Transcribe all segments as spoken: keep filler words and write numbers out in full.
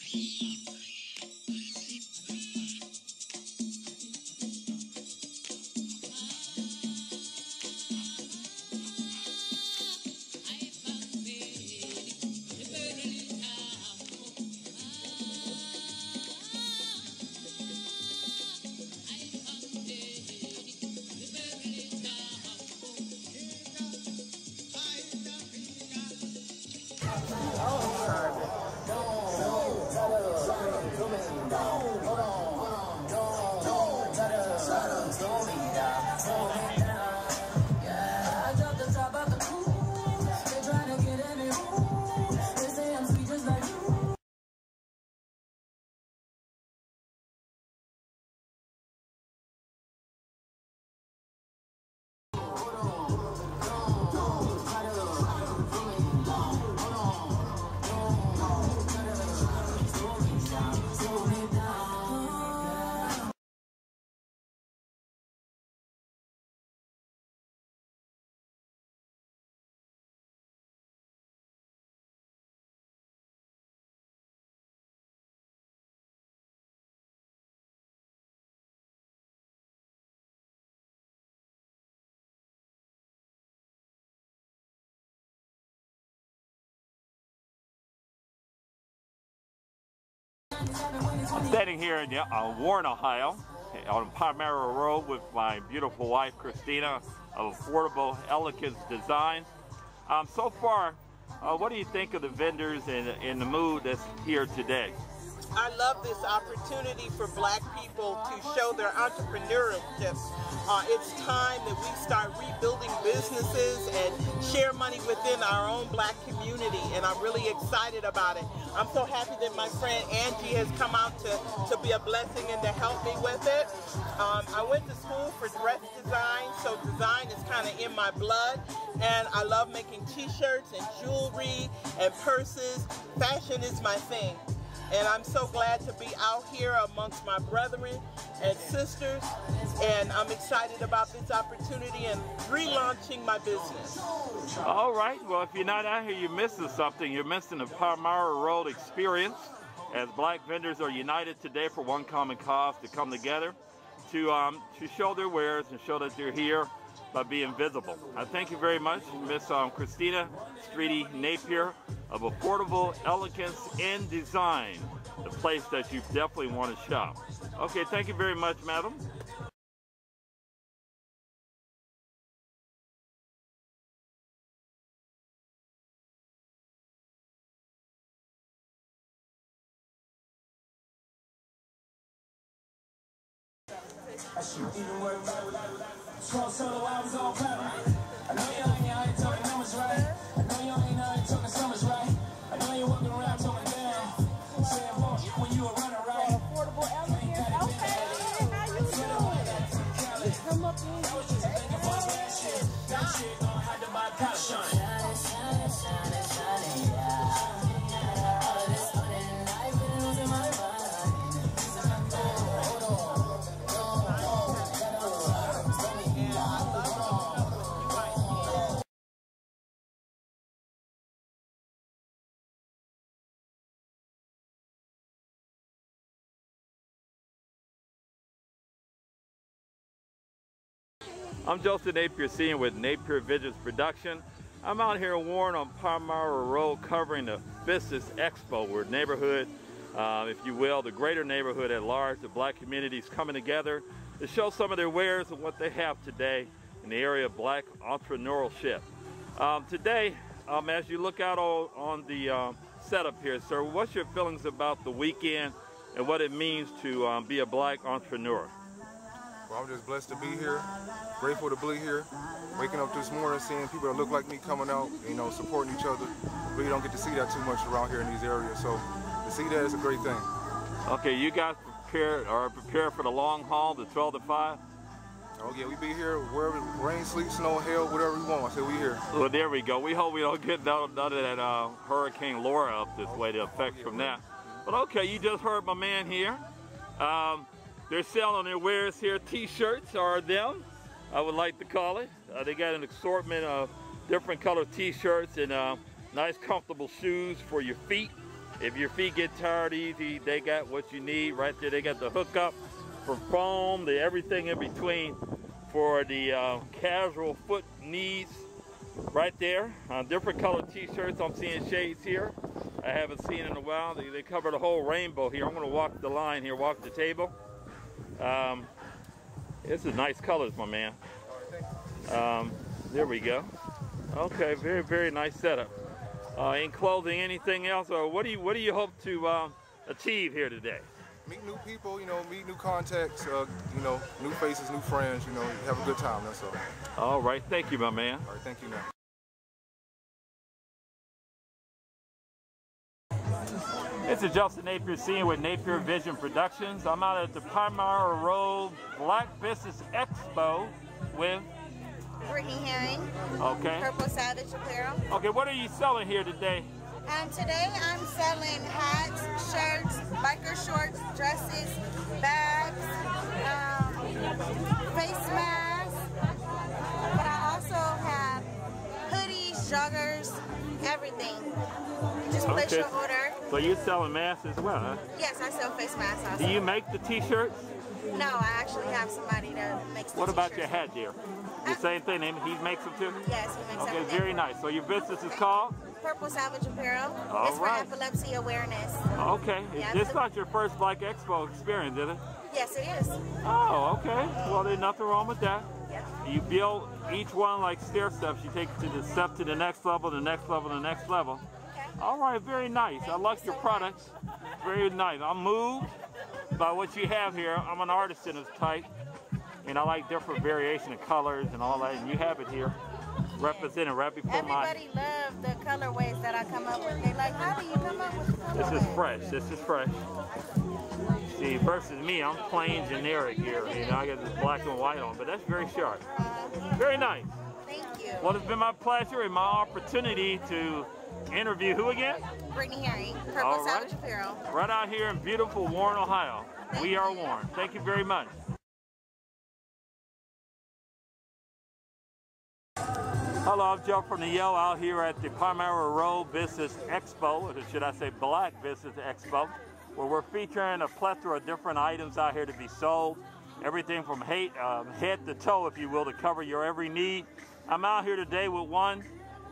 I'm standing here in uh, Warren, Ohio, on Palmyra Road with my beautiful wife, Christina, of Affordable Elegance Design. Um, so far, uh, what do you think of the vendors and, and the mood that's here today? I love this opportunity for black people to show their entrepreneurship. Uh, it's time that we start rebuilding businesses and share money within our own black community, and I'm really excited about it. I'm so happy that my friend Angie has come out to, to be a blessing and to help me with it. Um, I went to school for dress design, so design is kind of in my blood, and I love making t-shirts and jewelry and purses. Fashion is my thing. And I'm so glad to be out here amongst my brethren and sisters, and I'm excited about this opportunity and relaunching my business. All right, well, if you're not out here, you're missing something. You're missing the Palmyra Road experience, as black vendors are united today for one common cause, to come together to, um, to show their wares and show that they're here by being visible. I thank you very much, Miss um, Christina Streety Napier of Affordable Elegance and Design, the place that you definitely want to shop. Okay, thank you very much, madam. Strong solo, I was all proud. I know you ain't out here talking numbers right. I know you ain't out here talking summers right. I know you walking around talking down. Saying, boy, when you a runner right. Affordable Elegance, okay. How you doing? Come up in. I was just thinking about that shit. That shit gonna have to buy a pot shine. Shining, shining, shining, shining, yeah. All of this money and I've been losing my mind. I'm Joseph Napier, senior with Napier Visions Production. I'm out here in Warren on Palmyra Road covering the Business Expo, where neighborhood, uh, if you will, the greater neighborhood at large, the black communities coming together to show some of their wares and what they have today in the area of black entrepreneurship. Um, today, um, as you look out on, on the um, setup here, sir, what's your feelings about the weekend and what it means to um, be a black entrepreneur? Well, I'm just blessed to be here, grateful to be here, waking up this morning, seeing people that look like me coming out, you know, supporting each other. Really don't get to see that too much around here in these areas, so to see that is a great thing. Okay, you guys prepared, are prepared for the long haul, the twelve to five? Oh yeah, we be here wherever, rain, sleet, snow, hail, whatever we want, I said we here. Well, there we go. We hope we don't get none, none of that uh, Hurricane Laura up this way, the effects from that. But okay, you just heard my man here. Um, They're selling their wares here. T-shirts are them, I would like to call it. Uh, they got an assortment of different color t-shirts and uh, nice comfortable shoes for your feet. If your feet get tired easy, they got what you need right there. They got the hookup for foam, the everything in between for the uh, casual foot needs right there. Uh, different colored t-shirts. I'm seeing shades here I haven't seen in a while. They, they cover the whole rainbow here. I'm going to walk the line here, walk the table. Um, this is nice colors, my man. Um, there we go. Okay, very, very nice setup. Uh, in closing, anything else, or what do you what do you hope to uh, achieve here today? Meet new people, you know, meet new contacts, uh, you know, new faces, new friends, you know, have a good time, that's all. All right, thank you, my man. All right, thank you, man. This is Justin Napier Senior with Napier Vision Productions. I'm out at the Palmyra Road Black Business Expo with Brittany Herring. Okay. Purple Savage Apparel. Okay, what are you selling here today? Um, today I'm selling hats, shirts, biker shorts, dresses, bags, um, face masks, but I also have hoodies, joggers, everything. Just place Okay. your order. So you're selling masks as well, huh? Yes, I sell face masks also. Do you make the t-shirts? No, I actually have somebody that makes the What about t-shirts. your hat dear? The same thing, he makes them too? Yes, he makes Okay, everything. very nice. So your business is called? Purple Savage Apparel. All it's for right. epilepsy awareness. Okay. Yeah, This so- not your first Black Expo experience, is it? Yes, it is. Oh, okay. Well, there's nothing wrong with that. Yep. You build each one like stair steps. You take it to the step to the next level, the next level, the next level. Okay. All right, very nice. I like your products. Very nice. I'm moved by what you have here. I'm an artist in this type, and I like different variation of colors and all that, and you have it here. Represented right before my... Everybody loves the colorways that I come up with. They like, how do you come up with the colorways? This is fresh. This is fresh. See, versus me, I'm plain generic here. You know, I got this black and white on, but that's very sharp. Very nice. Thank you. Well, it's been my pleasure and my opportunity to interview who again? Brittany Herring, Purple All right. Savage Apparel. Right out here in beautiful Warren, Ohio. We are Warren. Thank you very much. Hello, I'm Joe from the Yo out here at the Palmyra Road Business Expo, or should I say Black Business Expo, where we're featuring a plethora of different items out here to be sold. Everything from head, um, head to toe, if you will, to cover your every need. I'm out here today with one.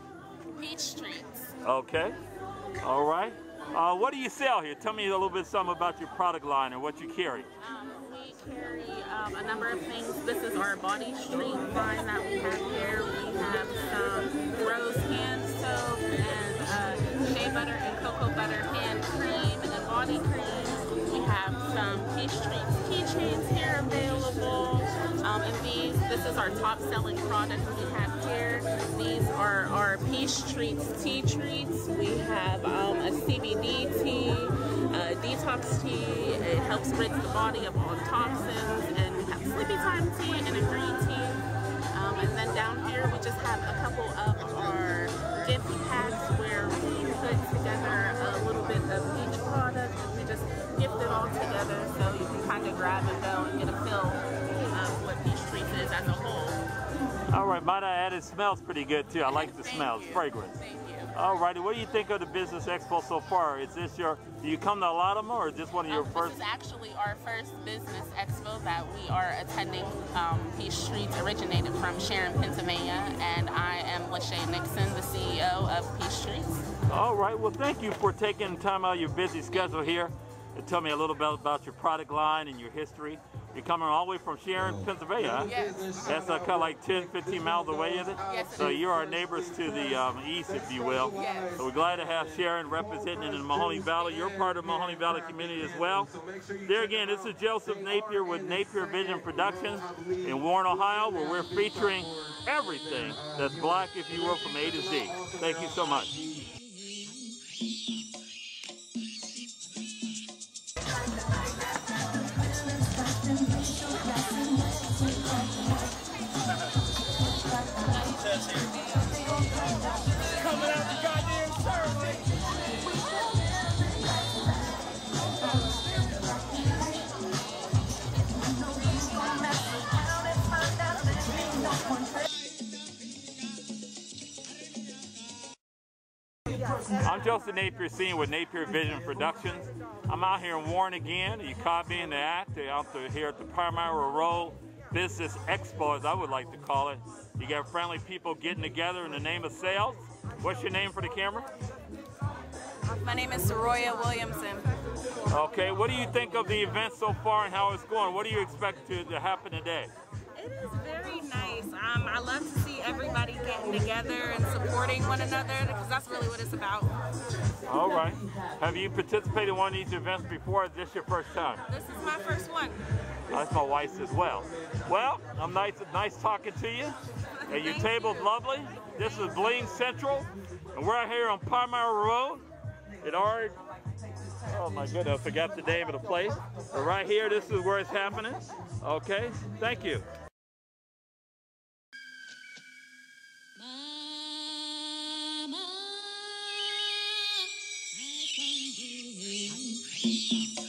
Peach Treats. Okay. All right. Uh, what do you sell here? Tell me a little bit something about your product line and what you carry. Um, we carry um, a number of things. This is our Body Street line that we have here. We have some rose hand soap and uh, shea butter and cocoa butter hand cream and body cream. We have some Peach Treats keychains here available. Um, and these, this is our top selling product we have here. These are our Peach Treats tea treats. We have um, a C B D tea, a detox tea. It helps rid the body of all toxins. And we have sleepy time tea and a green tea. Um, and then down here we just have a couple of our gift packs where we put together a little bit of each product and we just gift it all together so you can kind of grab and go and get a feel of what Peach Treats is as a whole. All right, might I add, it smells pretty good too. I like the Thank smell, you. it's fragrant. Thank you. All righty, what do you think of the Business Expo so far? Is this your, do you come to a lot of them or is this one of your Um, first? This is actually our first business expo that we are attending. Um, Peach Treats originated from Sharon, Pennsylvania, and I am Lachey Nixon, the C E O of Peach Treats. All right, well thank you for taking time out of your busy schedule here to tell me a little bit about your product line and your history. You're coming all the way from Sharon, Pennsylvania, huh? Yes. That's uh, kind of like ten, fifteen miles away, is it? Yes, it So is. you're our neighbors to the um, east, if you will. Yes. So we're glad to have Sharon representing in the Mahoney Valley. You're part of the Mahoney Valley community as well. There again, this is Joseph Napier with Napier Vision Productions in Warren, Ohio, where we're featuring everything that's black, if you will, from A to Z. Thank you so much. Coming out the goddamn circle. I'm Joseph Napier, senior with Napier Vision Productions. I'm out here in Warren again. You caught me in the act. They're out there here at the Palmyra Road Business Expo, as I would like to call it. You got friendly people getting together in the name of sales. What's your name for the camera? My name is Soroya Williamson. Okay, what do you think of the event so far and how it's going? What do you expect to, to happen today? It is very nice. Um, I love to see everybody getting together and supporting one another because that's really what it's about. All right. Have you participated in one of these events before? Or is this your first time? This is my first one. That's my wife's as well. Well, I'm nice, nice talking to you. And your table's lovely. This is Bling Central, and we're out here on Palmyra Road. It already, oh my goodness, I forgot the name of the place. But right here, this is where it's happening. Okay, thank you. Mama,